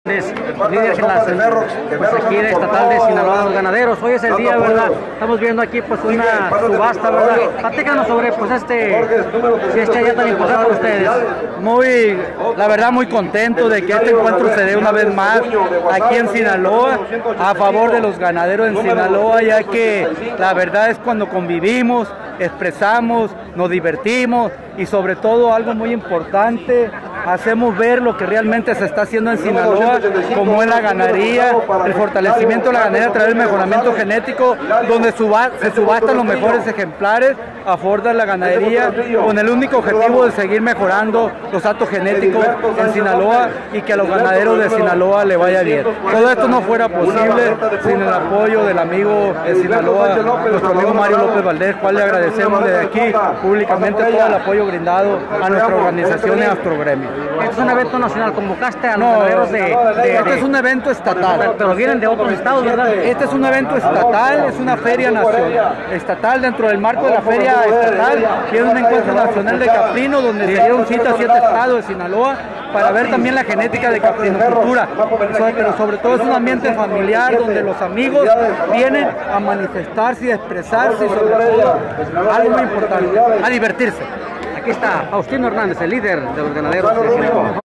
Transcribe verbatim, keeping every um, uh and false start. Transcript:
Líderes en la pues aquí de estatal de Sinaloa, los ganaderos. Hoy es el día, ¿verdad? Estamos viendo aquí pues una subasta, ¿verdad? Platícanos sobre pues este este día tan importante para ustedes. Muy, la verdad muy contento de que este encuentro se dé una vez más aquí en Sinaloa a favor de los ganaderos en Sinaloa, ya que la verdad es cuando convivimos, expresamos, nos divertimos y sobre todo algo muy importante, hacemos ver lo que realmente se está haciendo en Sinaloa, como es la ganadería, el fortalecimiento de la ganadería a través del mejoramiento genético, donde suba, se subastan los mejores ejemplares a favor de la ganadería, con el único objetivo de seguir mejorando los datos genéticos en Sinaloa y que a los ganaderos de Sinaloa le vaya bien. Todo esto no fuera posible sin el apoyo del amigo de Sinaloa, nuestro amigo Mario López Valdés, cual le agradecemos desde aquí públicamente todo el apoyo brindado a nuestra organización y a nuestro gremio. Este es un evento nacional, convocaste a los No, ganaderos de, de, este de... es un evento estatal. Pero vienen de otros estados, ¿verdad? Este es un evento estatal, es una feria nacional, estatal dentro del marco de la feria estatal, y es un encuentro nacional de caprino donde se dieron cita a siete estados de Sinaloa para ver también la genética de caprinocultura, pero sobre todo es un ambiente familiar donde los amigos vienen a manifestarse y a expresarse y sobre todo algo muy importante, a divertirse. Aquí está Faustino Hernández, el líder de los ganaderos de Sinaloa.